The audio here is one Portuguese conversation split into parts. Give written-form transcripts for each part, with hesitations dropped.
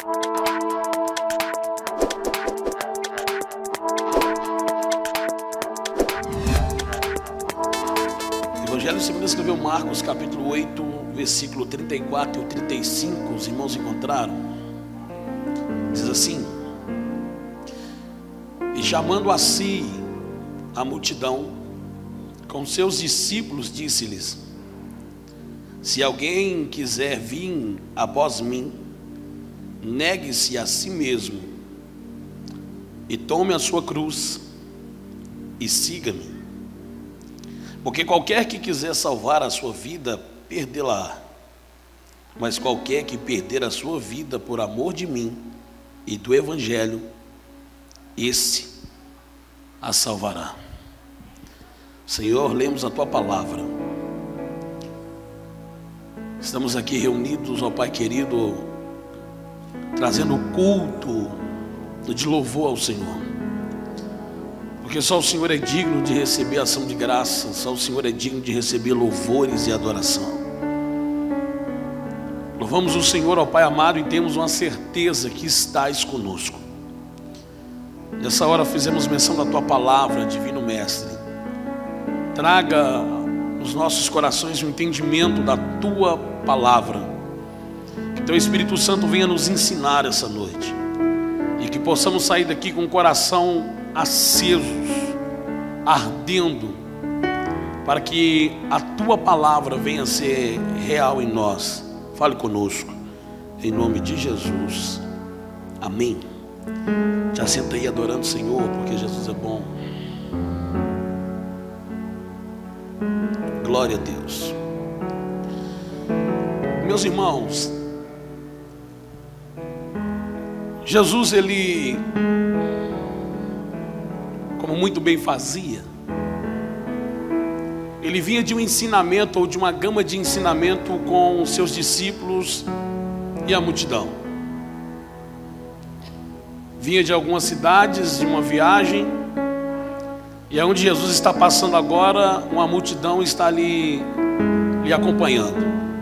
Evangelho segundo escreveu Marcos, capítulo 8, versículo 34 e 35, os irmãos encontraram. Diz assim: e chamando a si a multidão, com seus discípulos, disse-lhes: se alguém quiser vir após mim, negue-se a si mesmo, e tome a sua cruz, e siga-me. Porque qualquer que quiser salvar a sua vida, perdê-la. Mas qualquer que perder a sua vida por amor de mim e do Evangelho, esse a salvará. Senhor, lemos a Tua palavra. Estamos aqui reunidos, ó Pai querido, trazendo o culto de louvor ao Senhor. Porque só o Senhor é digno de receber ação de graça, só o Senhor é digno de receber louvores e adoração. Louvamos o Senhor, ó Pai amado, e temos uma certeza que estás conosco. Nessa hora fizemos menção da Tua palavra, Divino Mestre. Traga nos nossos corações o entendimento da Tua palavra. Que Teu Espírito Santo venha nos ensinar essa noite. E que possamos sair daqui com o coração acesos, ardendo, para que a Tua palavra venha a ser real em nós. Fale conosco, em nome de Jesus, amém. Já senta aí adorando o Senhor, porque Jesus é bom. Glória a Deus. Meus irmãos, Jesus, ele, como muito bem fazia, ele vinha de um ensinamento, ou de uma gama de ensinamento com os seus discípulos e a multidão. Vinha de algumas cidades, de uma viagem, e aonde Jesus está passando agora, uma multidão está ali lhe acompanhando.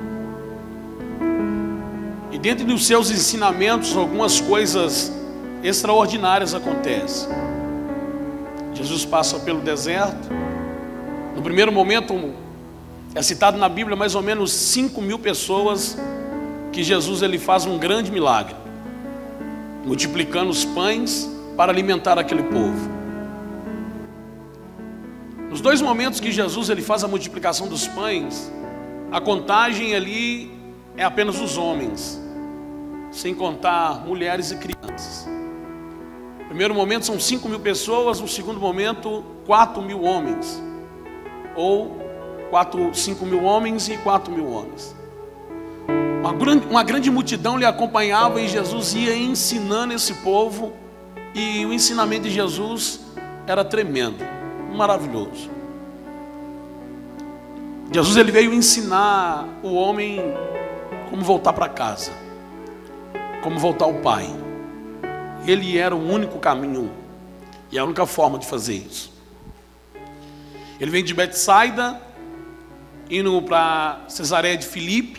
E dentro dos seus ensinamentos, algumas coisas extraordinárias acontecem. Jesus passa pelo deserto. No primeiro momento, é citado na Bíblia mais ou menos 5.000 pessoas, que Jesus ele faz um grande milagre, multiplicando os pães para alimentar aquele povo. Nos dois momentos que Jesus ele faz a multiplicação dos pães, a contagem ali é apenas os homens, sem contar mulheres e crianças. No primeiro momento são 5.000 pessoas, no segundo momento 4.000 homens, ou 5.000 homens e 4.000 homens. Uma grande multidão lhe acompanhava e Jesus ia ensinando esse povo, e o ensinamento de Jesus era tremendo, maravilhoso. Jesus ele veio ensinar o homem como voltar para casa, como voltar ao Pai. Ele era o único caminho e a única forma de fazer isso. Ele vem de Betsaida, indo para Cesareia de Filipe,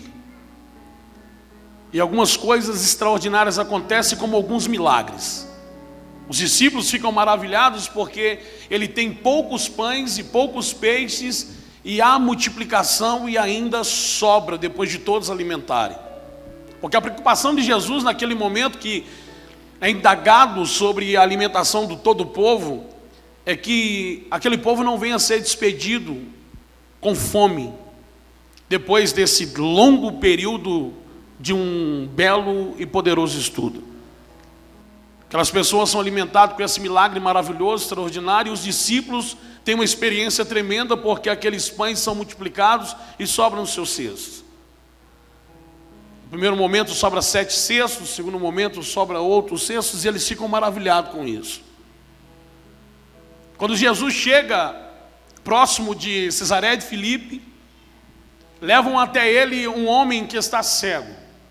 e algumas coisas extraordinárias acontecem, como alguns milagres. Os discípulos ficam maravilhados porque ele tem poucos pães e poucos peixes, e há multiplicação e ainda sobra depois de todos alimentarem. Porque a preocupação de Jesus naquele momento, que é indagado sobre a alimentação do todo o povo, é que aquele povo não venha a ser despedido com fome, depois desse longo período de um belo e poderoso estudo. Aquelas pessoas são alimentadas com esse milagre maravilhoso, extraordinário, e os discípulos têm uma experiência tremenda, porque aqueles pães são multiplicados e sobram nos seus cestos. No primeiro momento sobra 7 cestos, no segundo momento sobra outros cestos, e eles ficam maravilhados com isso. Quando Jesus chega próximo de Cesareia de Filipe, levam até ele um homem que está cego.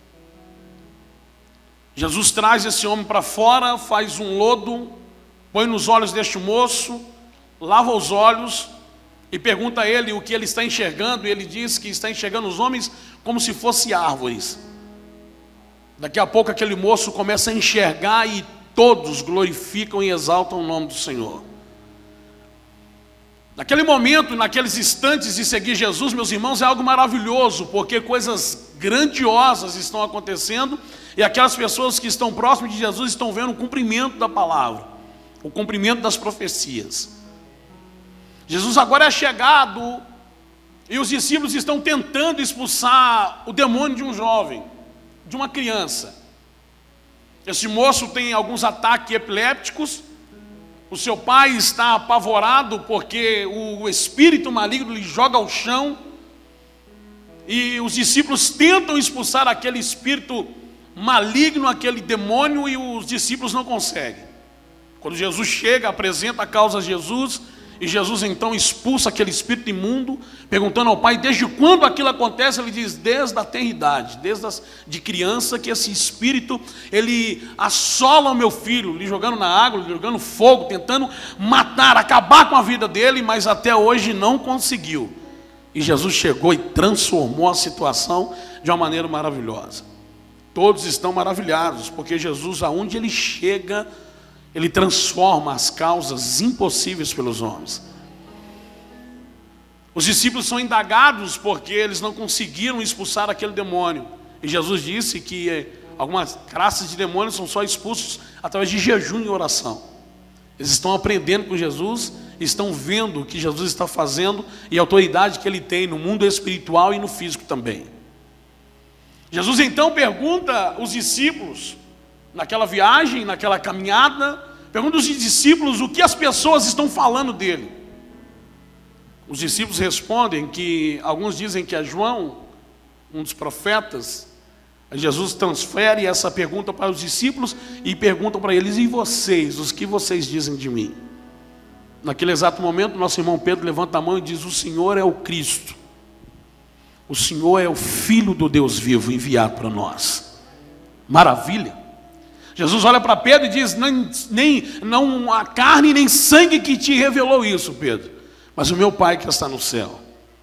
Jesus traz esse homem para fora, faz um lodo, põe nos olhos deste moço, lava os olhos e pergunta a ele o que ele está enxergando. E ele diz que está enxergando os homens como se fossem árvores. Daqui a pouco aquele moço começa a enxergar e todos glorificam e exaltam o nome do Senhor. Naquele momento, naqueles instantes de seguir Jesus, meus irmãos, é algo maravilhoso, porque coisas grandiosas estão acontecendo e aquelas pessoas que estão próximas de Jesus estão vendo o cumprimento da palavra, o cumprimento das profecias. Jesus agora é chegado e os discípulos estão tentando expulsar o demônio de um jovem, de uma criança. Esse moço tem alguns ataques epilépticos. O seu pai está apavorado porque o espírito maligno lhe joga ao chão. E os discípulos tentam expulsar aquele espírito maligno, aquele demônio, e os discípulos não conseguem. Quando Jesus chega, apresenta a causa a Jesus, e Jesus então expulsa aquele espírito imundo, perguntando ao pai desde quando aquilo acontece. Ele diz: desde a tenridade, de criança, que esse espírito ele assola o meu filho, lhe jogando na água, lhe jogando fogo, tentando matar, acabar com a vida dele, mas até hoje não conseguiu. E Jesus chegou e transformou a situação de uma maneira maravilhosa. Todos estão maravilhados, porque Jesus, aonde ele chega, ele transforma as causas impossíveis pelos homens. Os discípulos são indagados porque eles não conseguiram expulsar aquele demônio. E Jesus disse que algumas classes de demônios são só expulsos através de jejum e oração. Eles estão aprendendo com Jesus, estão vendo o que Jesus está fazendo e a autoridade que ele tem no mundo espiritual e no físico também. Jesus então pergunta aos discípulos, naquela viagem, naquela caminhada, pergunta aos discípulos o que as pessoas estão falando dele. Os discípulos respondem que alguns dizem que é João, um dos profetas. Jesus transfere essa pergunta para os discípulos e pergunta para eles: e vocês, os que vocês dizem de mim? Naquele exato momento, nosso irmão Pedro levanta a mão e diz: o Senhor é o Cristo, o Senhor é o Filho do Deus vivo enviado para nós. Maravilha! Jesus olha para Pedro e diz: não há carne nem sangue que te revelou isso, Pedro, mas o meu Pai que está no céu.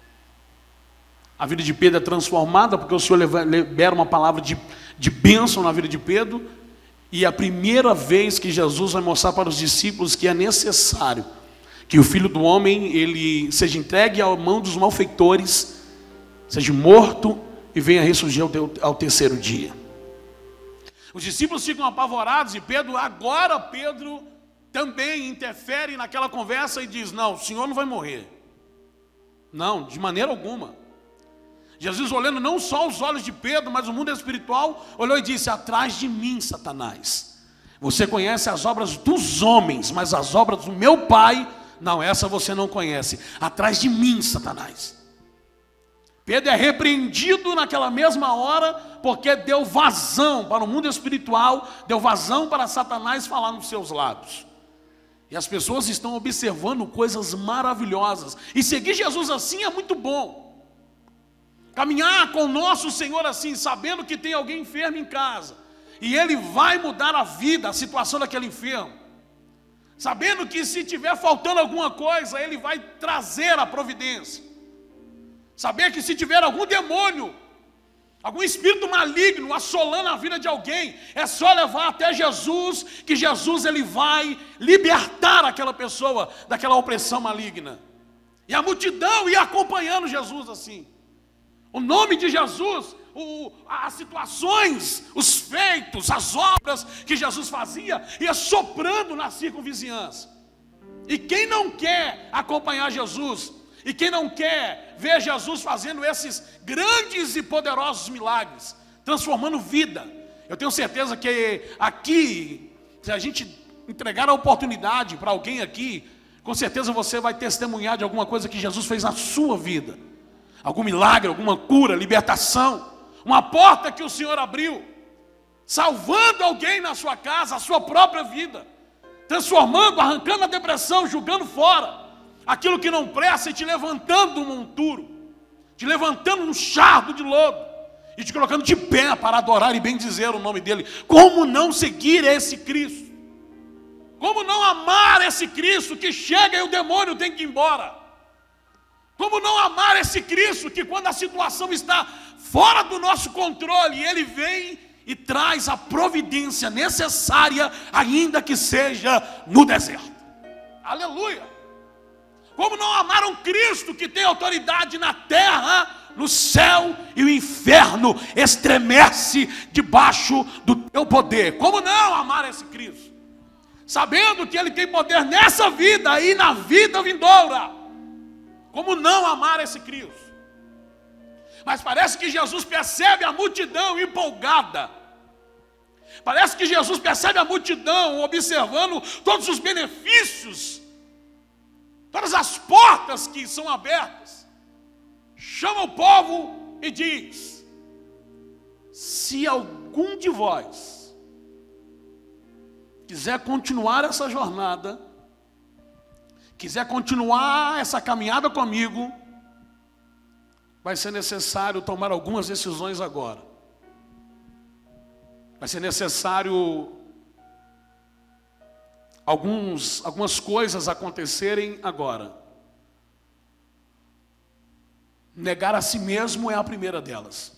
A vida de Pedro é transformada porque o Senhor libera uma palavra de bênção na vida de Pedro. E é a primeira vez que Jesus vai mostrar para os discípulos que é necessário que o Filho do Homem ele seja entregue à mão dos malfeitores, seja morto e venha ressurgir ao terceiro dia. Os discípulos ficam apavorados e Pedro também interfere naquela conversa e diz: não, o Senhor não vai morrer. Não, de maneira alguma. Jesus, olhando não só os olhos de Pedro, mas o mundo espiritual, olhou e disse: atrás de mim, Satanás. Você conhece as obras dos homens, mas as obras do meu Pai, não, essa você não conhece. Atrás de mim, Satanás. Pedro é repreendido naquela mesma hora, porque deu vazão para o mundo espiritual, deu vazão para Satanás falar nos seus lábios. E as pessoas estão observando coisas maravilhosas. E seguir Jesus assim é muito bom. Caminhar com o nosso Senhor assim, sabendo que tem alguém enfermo em casa, e Ele vai mudar a vida, a situação daquele enfermo. Sabendo que se tiver faltando alguma coisa, Ele vai trazer a providência. Saber que se tiver algum demônio, algum espírito maligno assolando a vida de alguém, é só levar até Jesus, que Jesus ele vai libertar aquela pessoa daquela opressão maligna. E a multidão ia acompanhando Jesus assim. O nome de Jesus, as situações, os feitos, as obras que Jesus fazia, ia soprando na circunvizinhança. E quem não quer acompanhar Jesus, e quem não quer ver Jesus fazendo esses grandes e poderosos milagres, transformando vida, eu tenho certeza que aqui, se a gente entregar a oportunidade para alguém aqui, com certeza você vai testemunhar de alguma coisa que Jesus fez na sua vida. Algum milagre, alguma cura, libertação, uma porta que o Senhor abriu, salvando alguém na sua casa, a sua própria vida, transformando, arrancando a depressão, jogando fora aquilo que não presta e te levantando do monturo, te levantando no charco de lodo e te colocando de pé para adorar e bendizer o nome dele. Como não seguir esse Cristo? Como não amar esse Cristo que chega e o demônio tem que ir embora? Como não amar esse Cristo que quando a situação está fora do nosso controle, Ele vem e traz a providência necessária, ainda que seja no deserto. Aleluia! Como não amar um Cristo que tem autoridade na terra, no céu, e o inferno estremece debaixo do teu poder? Como não amar esse Cristo? Sabendo que Ele tem poder nessa vida e na vida vindoura. Como não amar esse Cristo? Mas parece que Jesus percebe a multidão empolgada. Parece que Jesus percebe a multidão observando todos os benefícios, todas as portas que são abertas. Chama o povo e diz: se algum de vós quiser continuar essa jornada, quiser continuar essa caminhada comigo, vai ser necessário tomar algumas decisões agora. Vai ser necessário algumas coisas acontecerem agora. Negar a si mesmo é a primeira delas.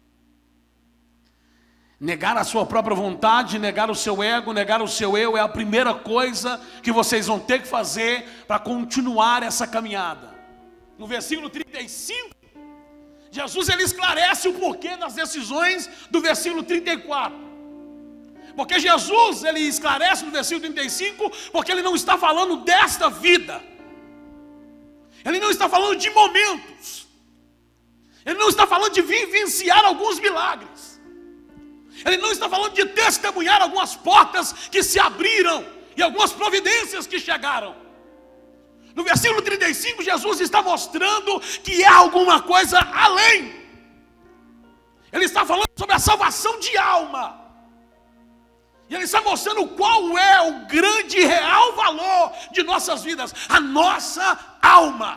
Negar a sua própria vontade, negar o seu ego, negar o seu eu é a primeira coisa que vocês vão ter que fazer para continuar essa caminhada. No versículo 35, Jesus ele esclarece o porquê das decisões do versículo 34. Porque Jesus ele esclarece no versículo 35, porque ele não está falando desta vida. Ele não está falando de momentos. Ele não está falando de vivenciar alguns milagres. Ele não está falando de testemunhar algumas portas que se abriram e algumas providências que chegaram. No versículo 35, Jesus está mostrando que há alguma coisa além. Ele está falando sobre a salvação de alma. E ele está mostrando qual é o grande e real valor de nossas vidas, a nossa alma.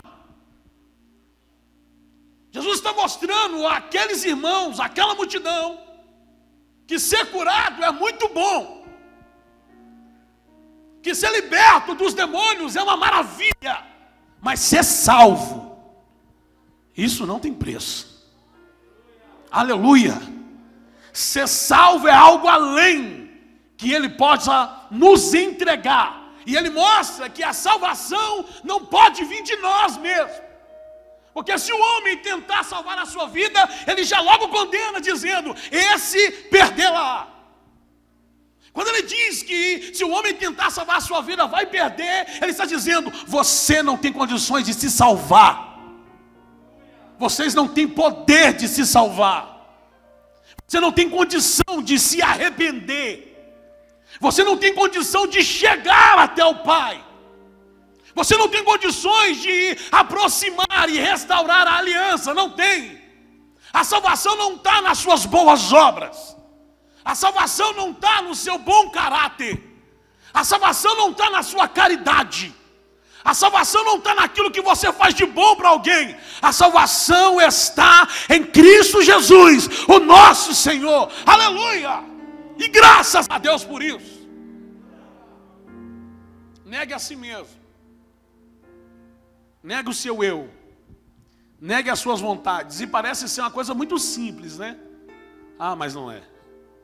Jesus está mostrando àqueles irmãos, àquela multidão, que ser curado é muito bom, que ser liberto dos demônios é uma maravilha, mas ser salvo, isso não tem preço. Aleluia! Ser salvo é algo além que Ele possa nos entregar. E Ele mostra que a salvação não pode vir de nós mesmos. Porque se o homem tentar salvar a sua vida, ele já logo condena, dizendo: esse perdê-la. Quando ele diz que se o homem tentar salvar a sua vida, vai perder, ele está dizendo: você não tem condições de se salvar. Vocês não têm poder de se salvar. Você não tem condição de se arrepender. Você não tem condição de chegar até o Pai. Você não tem condições de aproximar e restaurar a aliança, não tem. A salvação não está nas suas boas obras. A salvação não está no seu bom caráter. A salvação não está na sua caridade. A salvação não está naquilo que você faz de bom para alguém. A salvação está em Cristo Jesus, o nosso Senhor. Aleluia! E graças a Deus por isso. Negue a si mesmo. Negue o seu eu. Negue as suas vontades. E parece ser uma coisa muito simples, né? Ah, mas não é.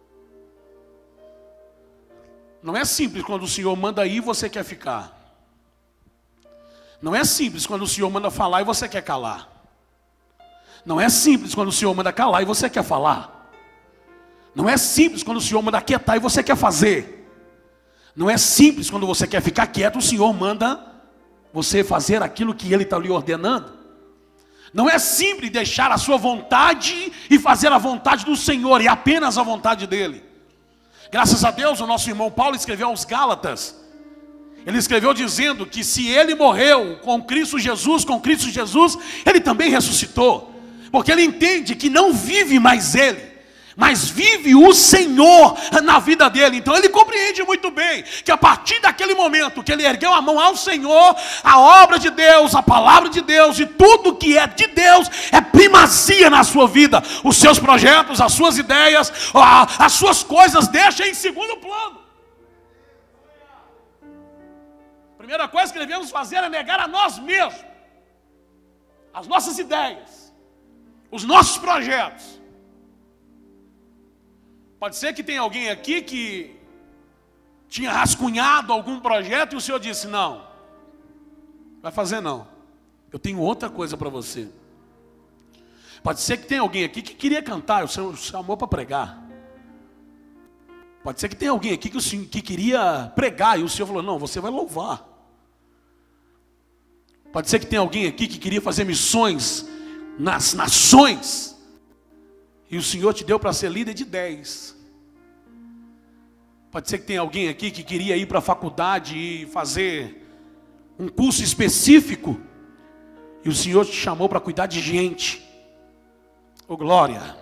Não é simples quando o Senhor manda ir e você quer ficar. Não é simples quando o Senhor manda falar e você quer calar. Não é simples quando o Senhor manda calar e você quer falar. Não é simples quando o Senhor manda quietar e você quer fazer. Não é simples quando você quer ficar quieto, o Senhor manda você fazer aquilo que Ele está lhe ordenando. Não é simples deixar a sua vontade e fazer a vontade do Senhor, e apenas a vontade dEle. Graças a Deus, o nosso irmão Paulo escreveu aos Gálatas. Ele escreveu dizendo que se ele morreu com Cristo Jesus, Ele também ressuscitou. Porque ele entende que não vive mais ele, mas vive o Senhor na vida dele. Então ele compreende muito bem que a partir daquele momento que ele ergueu a mão ao Senhor, a obra de Deus, a palavra de Deus e tudo que é de Deus é primazia na sua vida. Os seus projetos, as suas ideias, as suas coisas deixa em segundo plano. A primeira coisa que devemos fazer é negar a nós mesmos, as nossas ideias, os nossos projetos. Pode ser que tenha alguém aqui que tinha rascunhado algum projeto e o Senhor disse: não, vai fazer não, eu tenho outra coisa para você. Pode ser que tenha alguém aqui que queria cantar, o Senhor chamou para pregar. Pode ser que tenha alguém aqui que queria pregar e o Senhor falou: não, você vai louvar. Pode ser que tenha alguém aqui que queria fazer missões nas nações e o Senhor te deu para ser líder de 10. Pode ser que tenha alguém aqui que queria ir para a faculdade e fazer um curso específico e o Senhor te chamou para cuidar de gente. Oh, glória!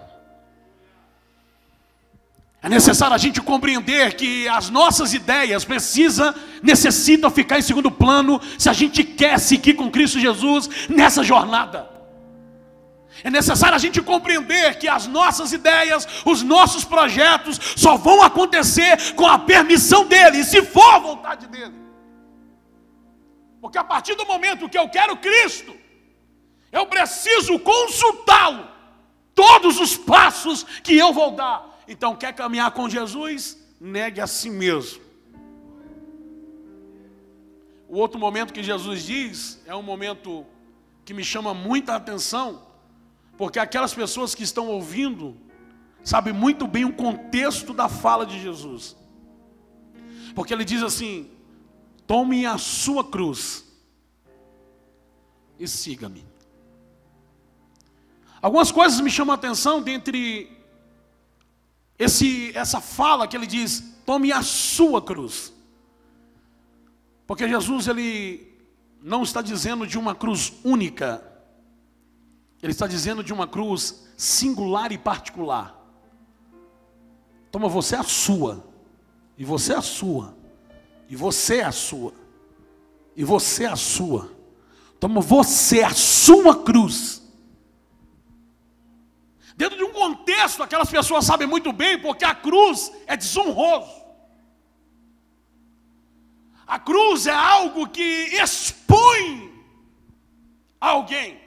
É necessário a gente compreender que as nossas ideias necessitam ficar em segundo plano se a gente quer seguir com Cristo Jesus nessa jornada. É necessário a gente compreender que as nossas ideias, os nossos projetos só vão acontecer com a permissão dEle, e se for a vontade dEle. Porque a partir do momento que eu quero Cristo, eu preciso consultá-lo todos os passos que eu vou dar. Então, quer caminhar com Jesus? Negue a si mesmo. O outro momento que Jesus diz é um momento que me chama muita atenção, porque aquelas pessoas que estão ouvindo sabem muito bem o contexto da fala de Jesus. Porque ele diz assim: tome a sua cruz e siga-me. Algumas coisas me chamam a atenção dentre essa fala que ele diz: tome a sua cruz. Porque Jesus, ele não está dizendo de uma cruz única, ele está dizendo de uma cruz singular e particular. Toma você a sua, e você a sua, e você a sua, e você a sua. Toma você a sua cruz. Dentro de um contexto, aquelas pessoas sabem muito bem, porque a cruz é desonroso. A cruz é algo que expõe alguém.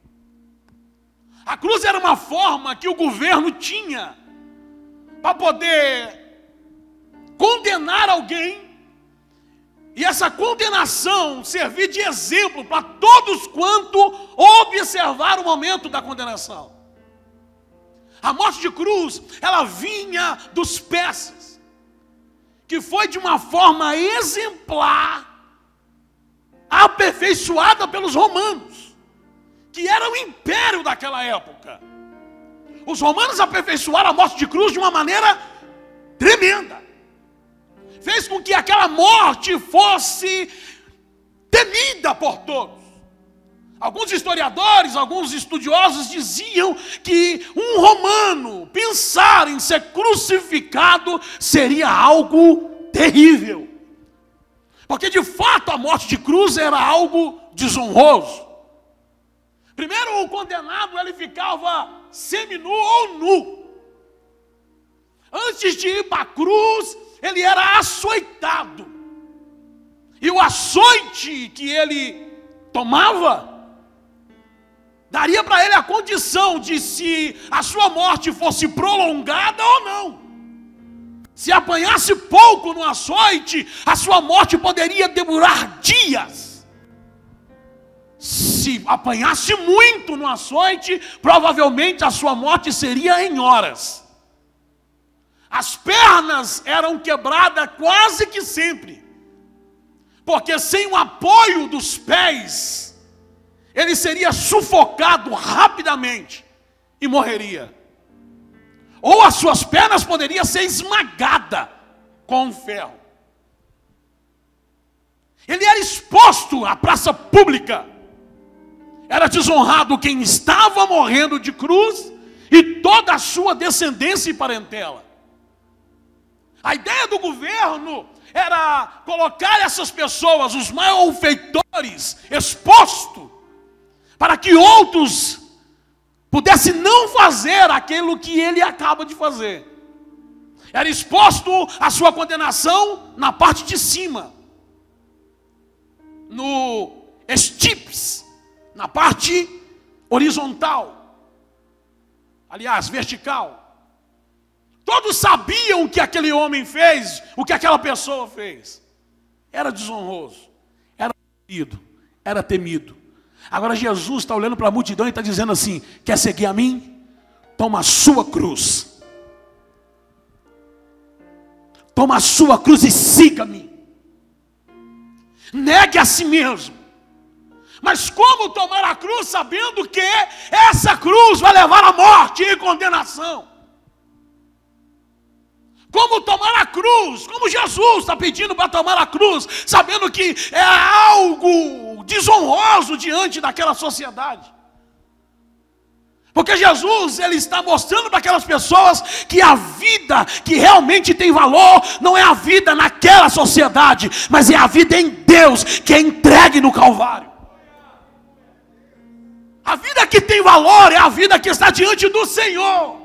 A cruz era uma forma que o governo tinha para poder condenar alguém, e essa condenação servir de exemplo para todos quanto observar o momento da condenação. A morte de cruz, ela vinha dos persas, que foi de uma forma exemplar, aperfeiçoada pelos romanos, que era o império daquela época. Os romanos aperfeiçoaram a morte de cruz de uma maneira tremenda. Fez com que aquela morte fosse temida por todos. Alguns historiadores, alguns estudiosos diziam que um romano pensar em ser crucificado seria algo terrível. Porque de fato a morte de cruz era algo desonroso. Primeiro, o condenado ele ficava seminu ou nu. Antes de ir para a cruz, ele era açoitado. E o açoite que ele tomava daria para ele a condição de se a sua morte fosse prolongada ou não. Se apanhasse pouco no açoite, a sua morte poderia demorar dias. Se apanhasse muito no açoite, provavelmente a sua morte seria em horas. As pernas eram quebradas quase que sempre, porque sem o apoio dos pés, ele seria sufocado rapidamente e morreria. Ou as suas pernas poderiam ser esmagadas com um ferro. Ele era exposto à praça pública. Era desonrado quem estava morrendo de cruz e toda a sua descendência e parentela. A ideia do governo era colocar essas pessoas, os malfeitores, expostos, para que outros pudessem não fazer aquilo que ele acaba de fazer. Era exposto a sua condenação na parte de cima, no estips, na parte horizontal, aliás, vertical. Todos sabiam o que aquele homem fez, o que aquela pessoa fez. Era desonroso, era temido, era temido. Agora Jesus está olhando para a multidão e está dizendo assim: quer seguir a mim? Toma a sua cruz. Toma a sua cruz e siga-me. Negue a si mesmo. Mas como tomar a cruz sabendo que essa cruz vai levar à morte e condenação? Como tomar a cruz? Como Jesus está pedindo para tomar a cruz, sabendo que é algo desonroso diante daquela sociedade? Porque Jesus, ele está mostrando para aquelas pessoas que a vida que realmente tem valor não é a vida naquela sociedade, mas é a vida em Deus, que é entregue no Calvário. A vida que tem valor é a vida que está diante do Senhor.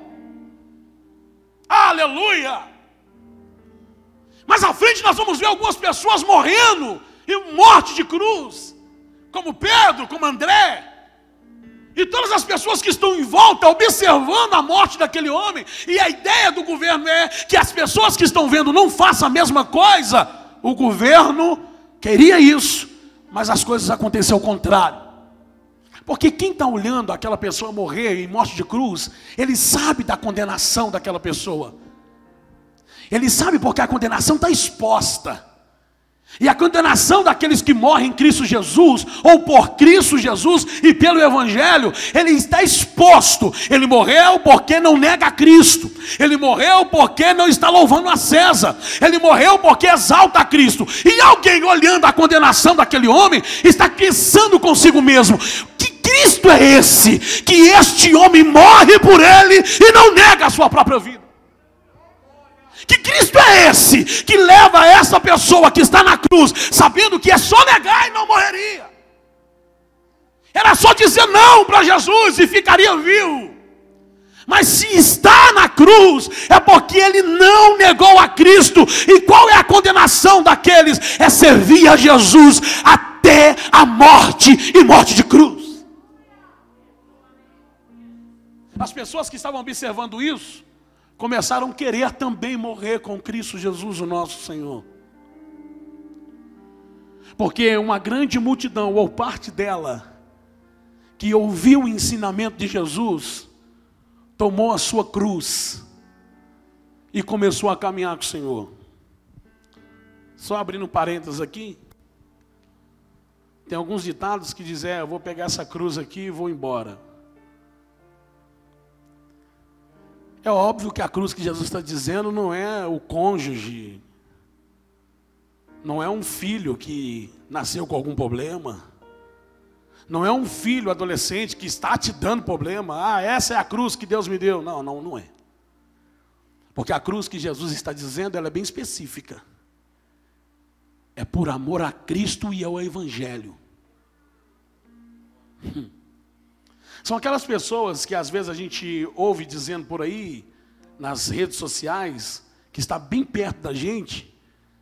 Aleluia! Mas à frente nós vamos ver algumas pessoas morrendo, e morte de cruz, como Pedro, como André, e todas as pessoas que estão em volta observando a morte daquele homem. E a ideia do governo é que as pessoas que estão vendo não façam a mesma coisa. O governo queria isso, mas as coisas aconteceram ao contrário. Porque quem está olhando aquela pessoa morrer em morte de cruz, ele sabe da condenação daquela pessoa. Ele sabe porque a condenação está exposta. E a condenação daqueles que morrem em Cristo Jesus, ou por Cristo Jesus e pelo Evangelho, ele está exposto. Ele morreu porque não nega a Cristo. Ele morreu porque não está louvando a César. Ele morreu porque exalta a Cristo. E alguém olhando a condenação daquele homem, está pensando consigo mesmo: que Cristo é esse? Que este homem morre por ele e não nega a sua própria vida. Que Cristo é esse que leva essa pessoa que está na cruz, sabendo que é só negar e não morreria? Era só dizer não para Jesus e ficaria vivo. Mas se está na cruz, é porque ele não negou a Cristo. E qual é a condenação daqueles? É servir a Jesus até a morte, e morte de cruz. As pessoas que estavam observando isso começaram a querer também morrer com Cristo Jesus, o nosso Senhor. Porque uma grande multidão, ou parte dela, que ouviu o ensinamento de Jesus, tomou a sua cruz e começou a caminhar com o Senhor. Só abrindo parênteses aqui, tem alguns ditados que dizem: eu vou pegar essa cruz aqui e vou embora. É óbvio que a cruz que Jesus está dizendo não é o cônjuge, não é um filho que nasceu com algum problema, não é um filho adolescente que está te dando problema. Ah, essa é a cruz que Deus me deu. Não é. Porque a cruz que Jesus está dizendo, ela é bem específica. É por amor a Cristo e ao Evangelho. São aquelas pessoas que às vezes a gente ouve dizendo por aí, nas redes sociais, que está bem perto da gente,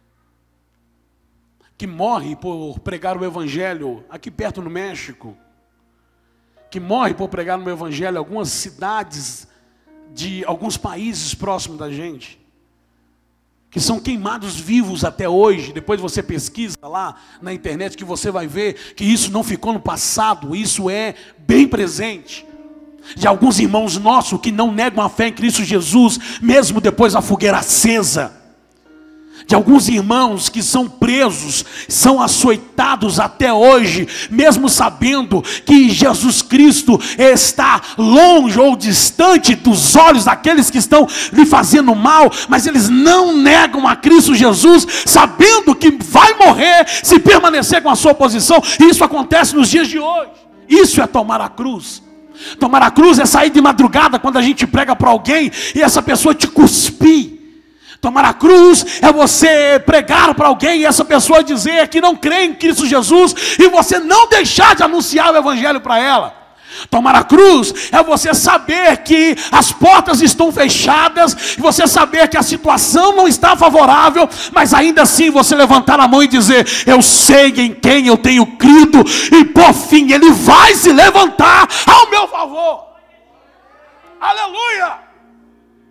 que morre por pregar o Evangelho aqui perto no México, que morre por pregar no Evangelho em algumas cidades de alguns países próximos da gente, que são queimados vivos até hoje. Depois você pesquisa lá na internet que você vai ver que isso não ficou no passado, isso é bem presente. De alguns irmãos nossos que não negam a fé em Cristo Jesus, mesmo depois da fogueira acesa. De alguns irmãos que são presos, são açoitados até hoje, mesmo sabendo que Jesus Cristo está longe ou distante dos olhos daqueles que estão lhe fazendo mal, mas eles não negam a Cristo Jesus, sabendo que vai morrer se permanecer com a sua posição. E isso acontece nos dias de hoje. Isso é tomar a cruz. Tomar a cruz é sair de madrugada quando a gente prega para alguém e essa pessoa te cuspir. Tomar a cruz é você pregar para alguém e essa pessoa dizer que não crê em Cristo Jesus e você não deixar de anunciar o Evangelho para ela. Tomar a cruz é você saber que as portas estão fechadas, e você saber que a situação não está favorável, mas ainda assim você levantar a mão e dizer: eu sei em quem eu tenho crido, e por fim Ele vai se levantar ao meu favor. Aleluia!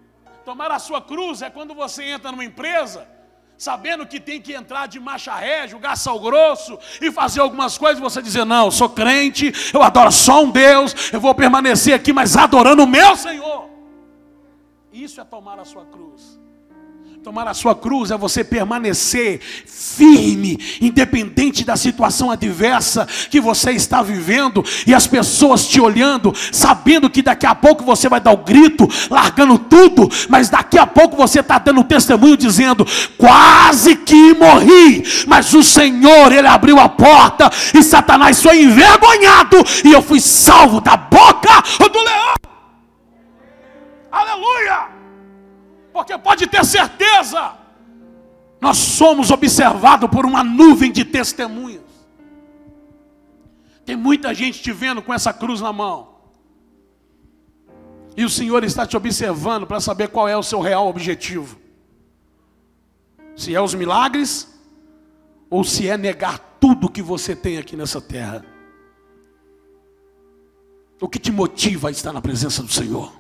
Tomar a sua cruz é quando você entra numa empresa, sabendo que tem que entrar de marcha ré, jogar sal grosso e fazer algumas coisas, você dizer, não, eu sou crente, eu adoro só um Deus, eu vou permanecer aqui, mas adorando o meu Senhor. Isso é tomar a sua cruz. Tomar a sua cruz é você permanecer firme, independente da situação adversa que você está vivendo, e as pessoas te olhando, sabendo que daqui a pouco você vai dar o grito, largando tudo, mas daqui a pouco você está dando testemunho dizendo, quase que morri, mas o Senhor, Ele abriu a porta, e Satanás foi envergonhado, e eu fui salvo da boca do leão. Aleluia! Porque pode ter certeza, nós somos observados por uma nuvem de testemunhas. Tem muita gente te vendo com essa cruz na mão. E o Senhor está te observando para saber qual é o seu real objetivo. Se é os milagres, ou se é negar tudo que você tem aqui nessa terra. O que te motiva a estar na presença do Senhor?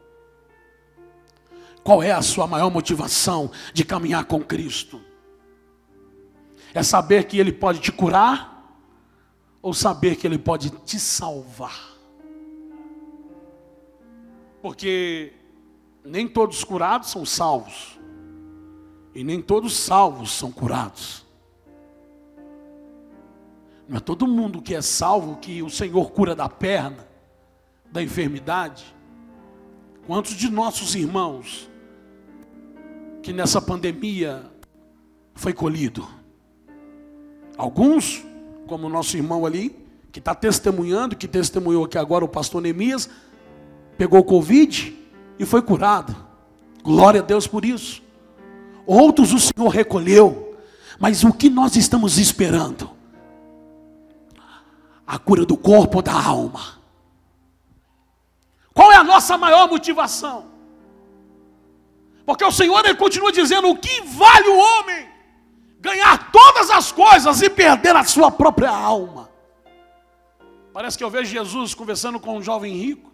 Qual é a sua maior motivação de caminhar com Cristo? É saber que Ele pode te curar? Ou saber que Ele pode te salvar? Porque nem todos curados são salvos. E nem todos salvos são curados. Não é todo mundo que é salvo que o Senhor cura da perna, da enfermidade. Quantos de nossos irmãos que nessa pandemia foi colhido? Alguns, como o nosso irmão ali, que está testemunhando, que testemunhou aqui agora, o pastor Neemias, pegou Covid e foi curado. Glória a Deus por isso. Outros o Senhor recolheu, mas o que nós estamos esperando? A cura do corpo ou da alma? Qual é a nossa maior motivação? Porque o Senhor, Ele continua dizendo, o que vale o homem ganhar todas as coisas e perder a sua própria alma? Parece que eu vejo Jesus conversando com um jovem rico.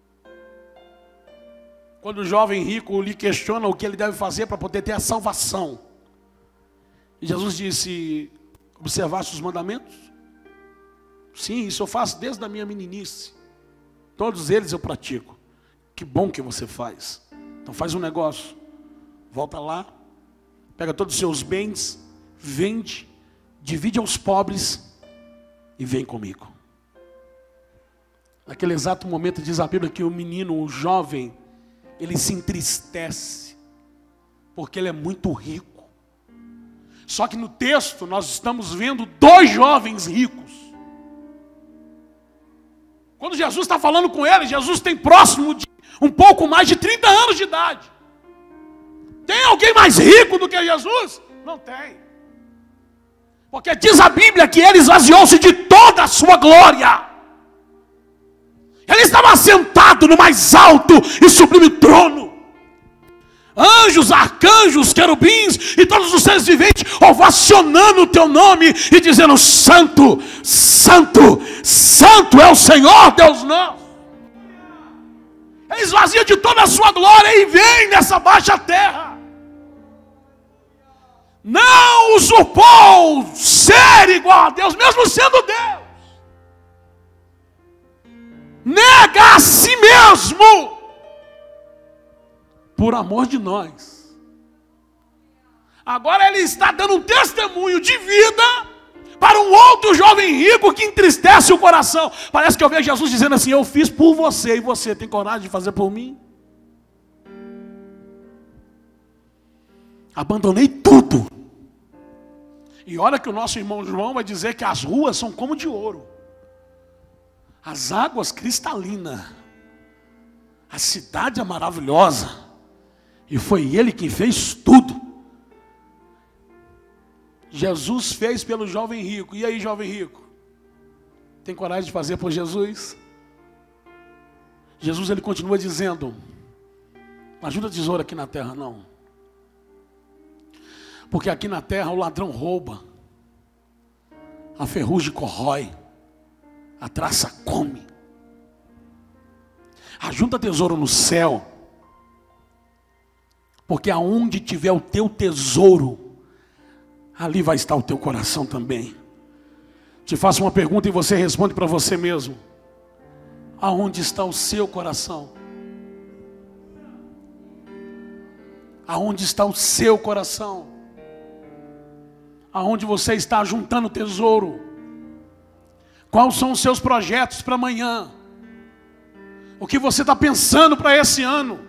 Quando o jovem rico lhe questiona o que ele deve fazer para poder ter a salvação. E Jesus disse, observaste os mandamentos? Sim, isso eu faço desde a minha meninice. Todos eles eu pratico. Que bom que você faz. Então faz um negócio. Volta lá, pega todos os seus bens, vende, divide aos pobres e vem comigo. Naquele exato momento diz a Bíblia que o menino, o jovem, ele se entristece, porque ele é muito rico. Só que no texto nós estamos vendo dois jovens ricos. Quando Jesus está falando com ele, Jesus tem próximo de um pouco mais de 30 anos de idade. Tem alguém mais rico do que Jesus? Não tem. Porque diz a Bíblia que ele esvaziou-se de toda a sua glória. Ele estava sentado no mais alto e sublime trono. Anjos, arcanjos, querubins e todos os seres viventes ovacionando o teu nome e dizendo, santo, santo, santo é o Senhor Deus nosso. Ele esvazia de toda a sua glória e vem nessa baixa terra. Não usurpou ser igual a Deus, mesmo sendo Deus. Nega a si mesmo, por amor de nós. Agora ele está dando um testemunho de vida para um outro jovem rico que entristece o coração. Parece que eu vejo Jesus dizendo assim, eu fiz por você, e você tem coragem de fazer por mim? Abandonei tudo. E olha que o nosso irmão João vai dizer que as ruas são como de ouro, as águas cristalinas, a cidade é maravilhosa, e foi ele quem fez tudo. Jesus fez pelo jovem rico. E aí, jovem rico, tem coragem de fazer por Jesus? Jesus, ele continua dizendo, não ajuda a tesoura aqui na terra não, porque aqui na terra o ladrão rouba, a ferrugem corrói, a traça come. Ajunta tesouro no céu, Porque aonde tiver o teu tesouro, ali vai estar o teu coração também. Te faço uma pergunta e você responde para você mesmo. Aonde está o seu coração? Aonde está o seu coração? Aonde você está juntando tesouro? Quais são os seus projetos para amanhã? O que você está pensando para esse ano?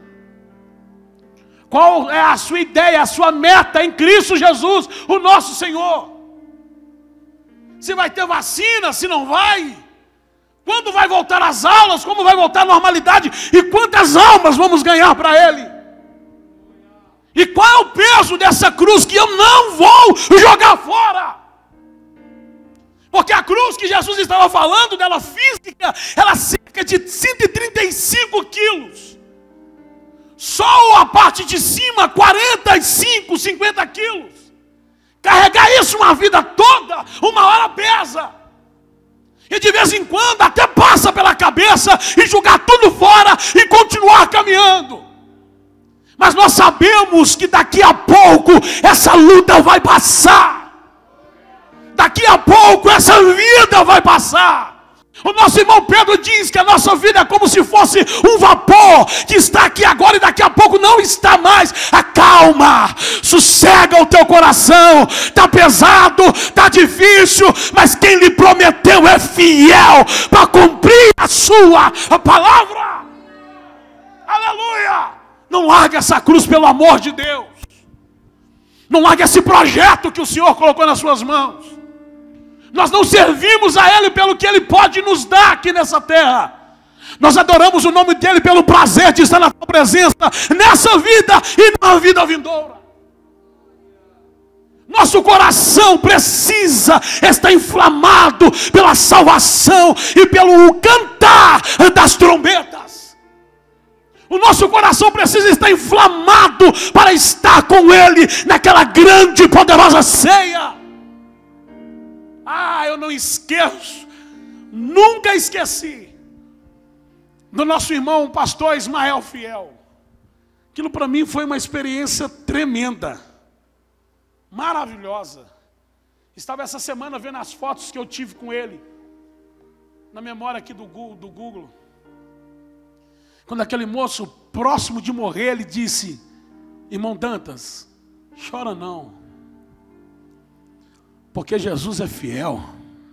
Qual é a sua ideia, a sua meta em Cristo Jesus, o nosso Senhor? Se vai ter vacina, se não vai? Quando vai voltar às aulas? Como vai voltar à normalidade? E quantas almas vamos ganhar para Ele? E qual é o peso dessa cruz que eu não vou jogar fora? Porque a cruz que Jesus estava falando dela física, ela é cerca de 135 quilos. Só a parte de cima, 45, 50 quilos. Carregar isso uma vida toda, uma hora pesa. E de vez em quando até passa pela cabeça e jogar tudo fora e continuar caminhando. Mas nós sabemos que daqui a pouco essa luta vai passar. Daqui a pouco essa vida vai passar. O nosso irmão Pedro diz que a nossa vida é como se fosse um vapor que está aqui agora e daqui a pouco não está mais. Acalma, sossega o teu coração. Está pesado, está difícil, mas quem lhe prometeu é fiel para cumprir a palavra. Aleluia! Não larga essa cruz, pelo amor de Deus. Não larga esse projeto que o Senhor colocou nas suas mãos. Nós não servimos a Ele pelo que Ele pode nos dar aqui nessa terra. Nós adoramos o nome dEle pelo prazer de estar na tua presença, nessa vida e na vida vindoura. Nosso coração precisa estar inflamado pela salvação e pelo cantar das trombetas. O nosso coração precisa estar inflamado para estar com Ele naquela grande e poderosa ceia. Eu não esqueço, nunca esqueci do nosso irmão pastor Ismael Fiel. Aquilo para mim foi uma experiência tremenda, maravilhosa. Estava essa semana vendo as fotos que eu tive com ele, na memória aqui do Google. Quando aquele moço próximo de morrer, ele disse: irmão Dantas, chora não, porque Jesus é fiel.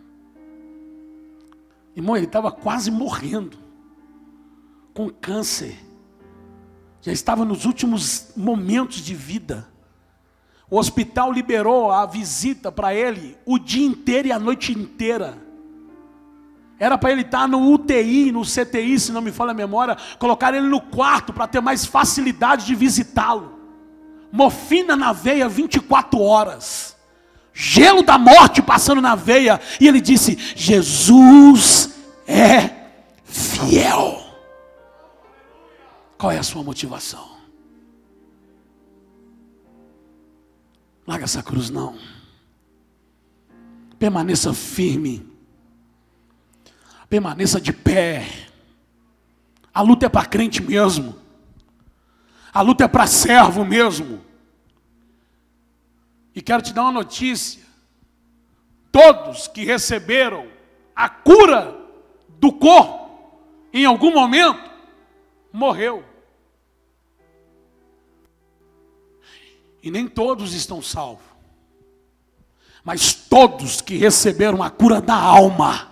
Irmão, ele estava quase morrendo, com câncer, já estava nos últimos momentos de vida. O hospital liberou a visita para ele o dia inteiro e a noite inteira. Era para ele estar no UTI, no CTI, se não me falha a memória, colocar ele no quarto para ter mais facilidade de visitá-lo. Morfina na veia 24 horas. Gelo da morte passando na veia. E ele disse: Jesus é fiel. Qual é a sua motivação? Larga essa cruz não. Permaneça firme. Permaneça de pé. A luta é para crente mesmo. A luta é para servo mesmo. E quero te dar uma notícia. Todos que receberam a cura do corpo, em algum momento, morreu. E nem todos estão salvos. Mas todos que receberam a cura da alma,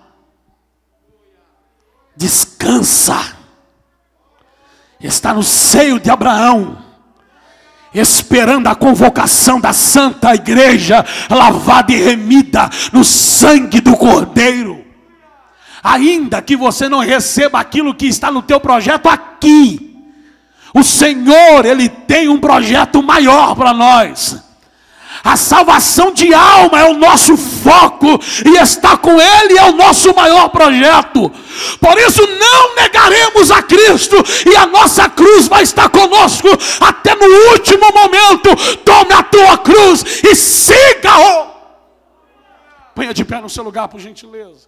descansa. Está no seio de Abraão, esperando a convocação da Santa Igreja, lavada e remida no sangue do Cordeiro. Ainda que você não receba aquilo que está no teu projeto aqui, o Senhor, Ele tem um projeto maior para nós. A salvação de alma é o nosso foco, e estar com Ele é o nosso maior projeto. Por isso não negaremos a Cristo, e a nossa cruz vai estar conosco até no último momento. Tome a tua cruz e siga-o. Ponha de pé no seu lugar, por gentileza.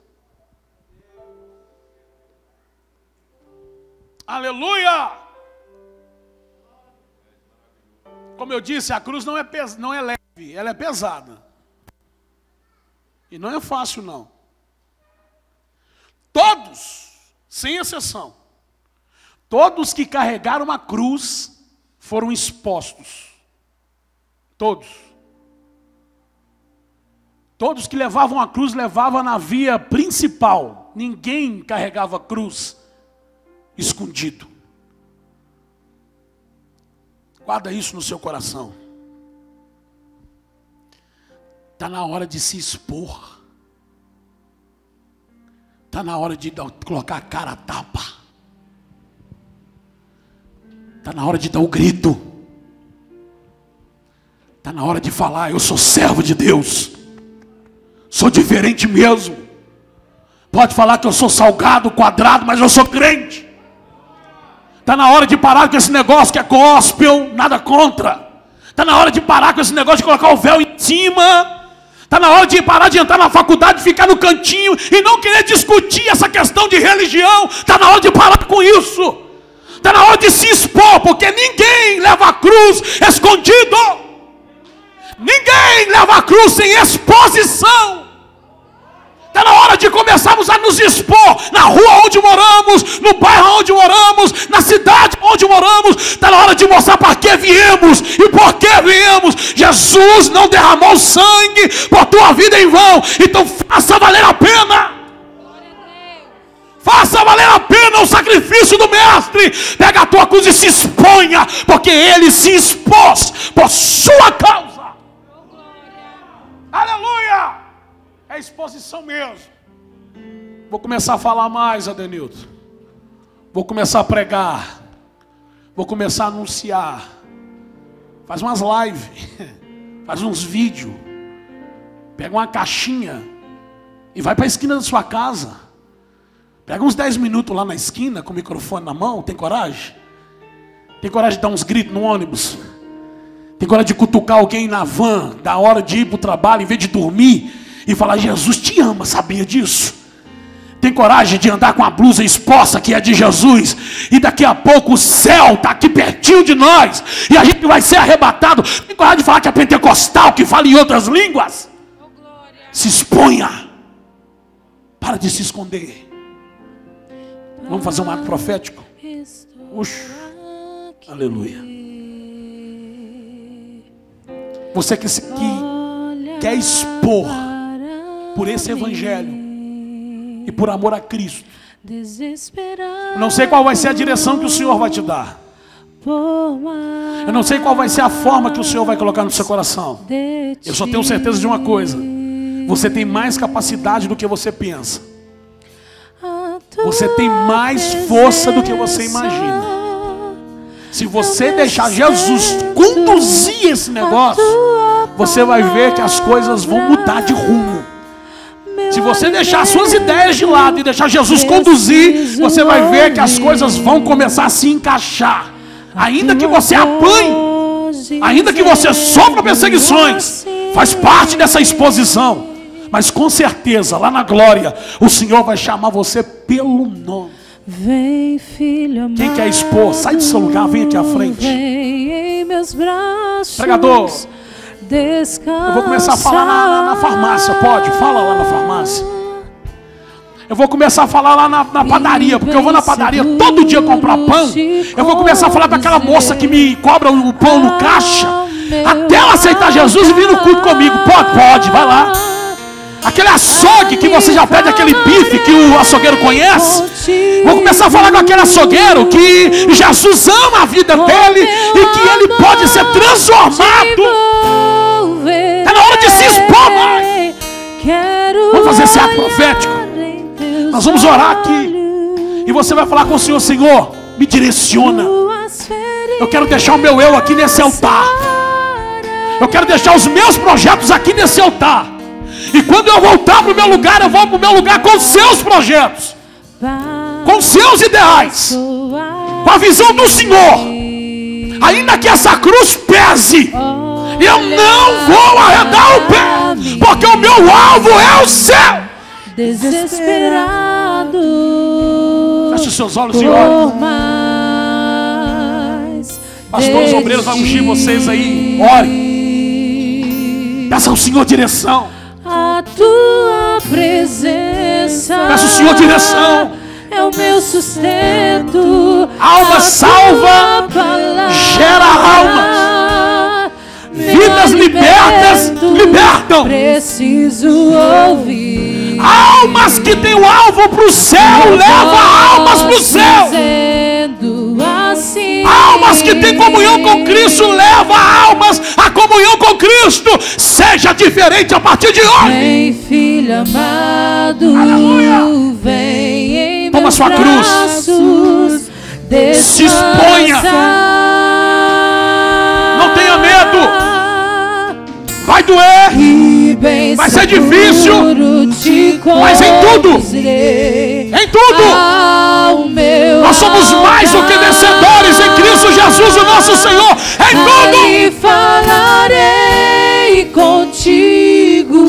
Aleluia! Como eu disse, a cruz não é leve, ela é pesada. E não é fácil, não. Todos, sem exceção, todos que carregaram uma cruz foram expostos. Todos. Todos que levavam a cruz, levavam na via principal. Ninguém carregava a cruz escondido. Guarda isso no seu coração. Está na hora de se expor. Está na hora de colocar a cara a tapa. Está na hora de dar o grito. Está na hora de falar: eu sou servo de Deus. Sou diferente mesmo. Pode falar que eu sou salgado, quadrado, mas eu sou crente. Está na hora de parar com esse negócio que é gospel, nada contra. Está na hora de parar com esse negócio de colocar o véu em cima. Está na hora de parar de entrar na faculdade, ficar no cantinho e não querer discutir essa questão de religião. Está na hora de parar com isso. Está na hora de se expor, porque ninguém leva a cruz escondido. Ninguém leva a cruz sem exposição. Está na hora de começarmos a nos expor na rua onde moramos, no bairro onde moramos, na cidade onde moramos. Está na hora de mostrar para que viemos e por que viemos. Jesus não derramou sangue por tua vida em vão. Então faça valer a pena. Faça valer a pena o sacrifício do mestre. Pega a tua cruz e se exponha, porque ele se expôs por sua causa. Aleluia! É exposição mesmo. Vou começar a falar mais, Adenilton. Vou começar a pregar. Vou começar a anunciar. Faz umas lives. Faz uns vídeos. Pega uma caixinha e vai para a esquina da sua casa. Pega uns 10 minutos lá na esquina com o microfone na mão. Tem coragem? Tem coragem de dar uns gritos no ônibus? Tem coragem de cutucar alguém na van, da hora de ir para o trabalho, em vez de dormir, e falar: Jesus te ama, sabia disso? Tem coragem de andar com a blusa exposta que é de Jesus, e daqui a pouco o céu está aqui pertinho de nós, e a gente vai ser arrebatado. Tem coragem de falar que é pentecostal, que fala em outras línguas? Se exponha. Para de se esconder. Vamos fazer um ato profético? Uxi. Aleluia. Você que quer expor por esse evangelho e por amor a Cristo. Eu não sei qual vai ser a direção que o Senhor vai te dar. Eu não sei qual vai ser a forma que o Senhor vai colocar no seu coração. Eu só tenho certeza de uma coisa: você tem mais capacidade do que você pensa. Você tem mais força do que você imagina. Se você deixar Jesus conduzir esse negócio, você vai ver que as coisas vão mudar de rumo. Se você deixar suas ideias de lado e deixar Jesus conduzir, você vai ver que as coisas vão começar a se encaixar. Ainda que você apanhe, ainda que você sofra perseguições, faz parte dessa exposição. Mas com certeza, lá na glória, o Senhor vai chamar você pelo nome. Vem, filho amado, quem quer expor, sai do seu lugar, vem aqui à frente. Vem em meus braços, pregador, descansa. eu vou começar a falar na farmácia, pode? Fala lá na farmácia. Eu vou começar a falar lá na padaria, porque eu vou na padaria todo dia comprar pão. Eu vou começar a falar com aquela moça que me cobra o pão no caixa, até ela aceitar Jesus e vir no culto comigo. Pode, vai lá. Aquele açougue que você já pede aquele bife que o açougueiro conhece. Vou começar a falar com aquele açougueiro que Jesus ama a vida dele e que ele pode ser transformado. Está na hora de se expor mais. Vamos fazer esse ato profético. Nós vamos orar aqui. E você vai falar com o Senhor: Senhor, me direciona. Eu quero deixar o meu eu aqui nesse altar. Eu quero deixar os meus projetos aqui nesse altar. E quando eu voltar para o meu lugar, eu vou para o meu lugar com os seus projetos, com os seus ideais, com a visão do Senhor. Ainda que essa cruz pese, eu não vou arredar o pé, porque o meu alvo é o céu. Desesperado, feche os seus olhos e ore. Pastores, obreiros, vai ungir vocês aí. Ore. Peça ao Senhor direção. A tua presença. Peça ao Senhor direção. É o meu sustento. Alma salva gera almas. Vidas libertas libertam. Preciso ouvir. Almas que têm o alvo para o céu, leva almas para o céu. Assim, almas que têm comunhão com Cristo, leva almas à comunhão com Cristo. Seja diferente a partir de hoje. Vem, filho amado. Aleluia. Vem em toma sua cruz. Se exponha. Não tenha medo. Vai doer, vai ser difícil, mas em tudo, nós somos mais do que vencedores em Cristo Jesus, o nosso Senhor. Em tudo falarei contigo,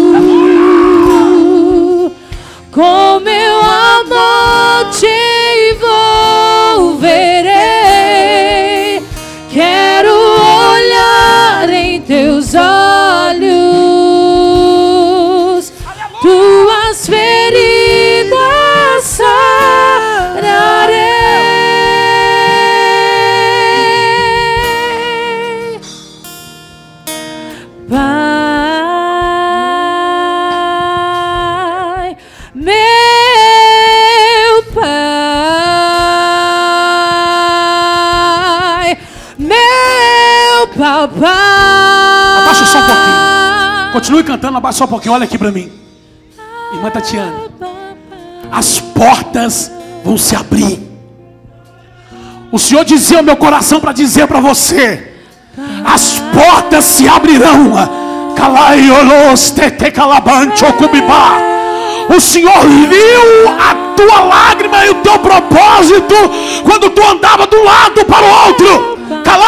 com meu amor te envolverei. Quero olhar em teus olhos, tuas feridas sararei. Pai, meu Pai, meu papai. Abaixa só um pouquinho. Continue cantando, abaixa só um pouquinho. Olha aqui para mim. Irmã Tatiana, as portas vão se abrir. O Senhor dizia ao meu coração para dizer para você: as portas se abrirão. O Senhor viu a tua lágrima e o teu propósito quando tu andava de um lado para o outro.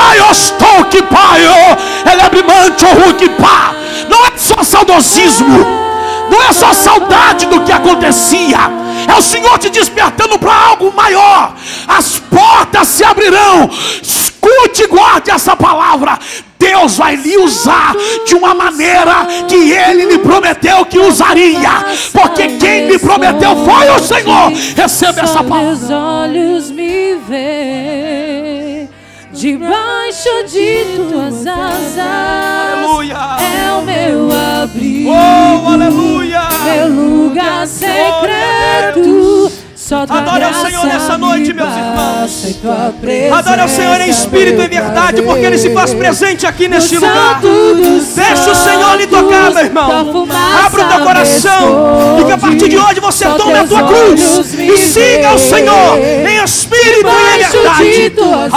Não é só saudosismo, não é só saudade do que acontecia, é o Senhor te despertando para algo maior. As portas se abrirão. Escute e guarde essa palavra. Deus vai lhe usar de uma maneira que Ele lhe prometeu que usaria, porque quem lhe prometeu foi o Senhor. Receba essa palavra. Meus olhos me veem debaixo de tuas asas. Aleluia. É o meu abrigo, aleluia. meu lugar secreto. Adore ao Senhor nessa noite, meus irmãos. Adore ao Senhor em espírito e verdade, porque Ele se faz presente aqui neste lugar. Deixa o Senhor lhe tocar, meu irmão. Abra o teu coração e que a partir de hoje você tome a tua cruz e siga o Senhor em espírito e em verdade.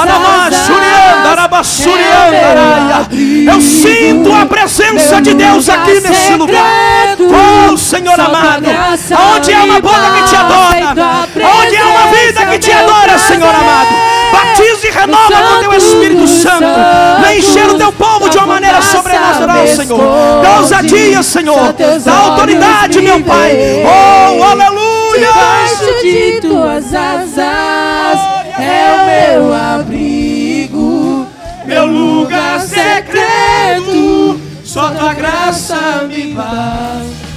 Eu sinto a presença de Deus aqui nesse lugar. Oh, Senhor amado, onde é uma boca que te adora, onde é uma vida que te adora, Senhor amado, batiza e renova com teu Espírito Santo. Vem encher o teu povo de uma maneira sobrenatural, Senhor. Dá ousadia, Senhor. Dá autoridade, meu Pai. Oh, aleluia. Debaixo de tuas asas é o meu abrigo, meu lugar secreto. Só tua graça me basta.